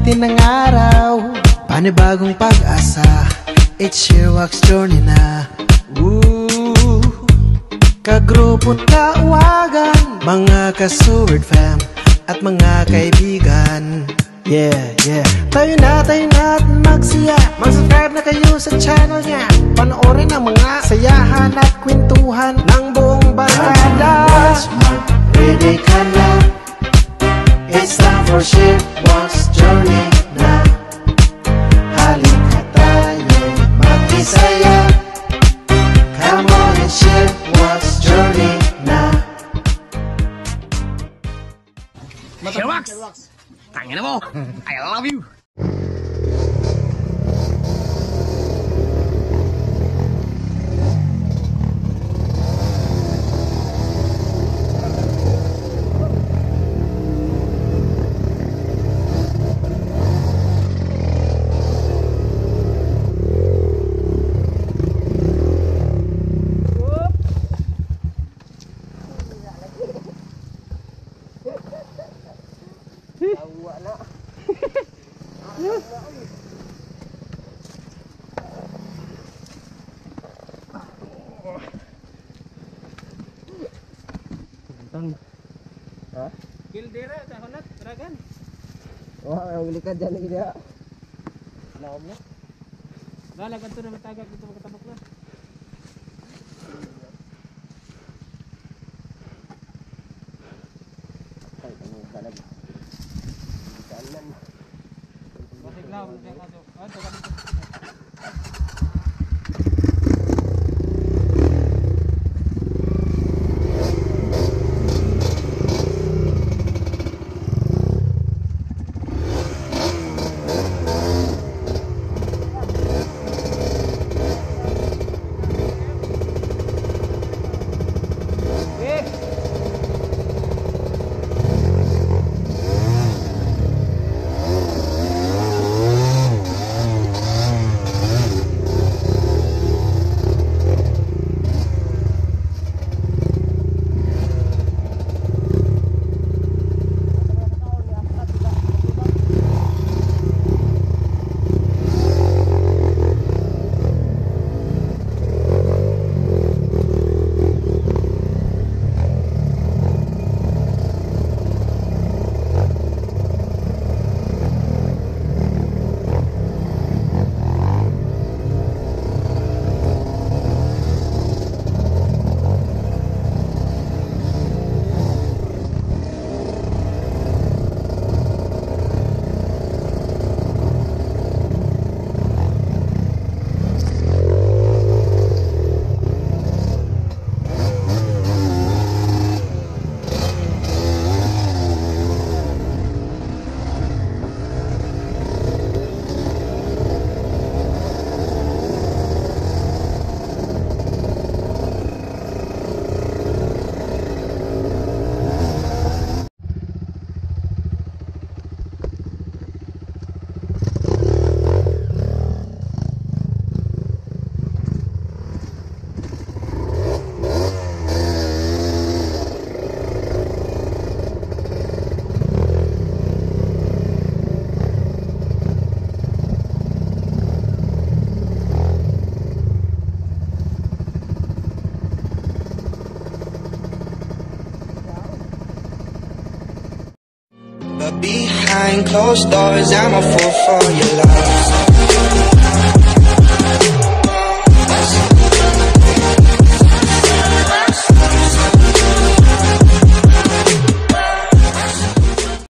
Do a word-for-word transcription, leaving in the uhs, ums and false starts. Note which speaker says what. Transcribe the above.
Speaker 1: natin ang araw, panibagong pag-asa. It's your walk's journey na. Ooh, kagrupo't kauwagan, mga ka-Seward fam at mga kaibigan. Yeah, yeah. Tayo na, tayo na at magsiya. Mag-subscribe na kayo sa channel niya. Panoorin ang mga sayahan at kwentuhan ng buong barkada. Ready ka na? It's time for Shipwalk's journey na. Halika tayo'y makisaya. Come on, it's Shipwalk's journey na.
Speaker 2: Shipwalks! Tangina mo! I love you!
Speaker 3: Ha?
Speaker 4: Kildira, tahonat, dragan.
Speaker 3: Wah, yang gilikan dyan lagi dia. Naom na.
Speaker 4: Galag ito na matagak dito makatabok na.
Speaker 3: Ay, ano galag. Kanan.
Speaker 4: Masig lang, masig lang. Ah, taga dito.
Speaker 1: Behind closed doors, I'm a fool for your love.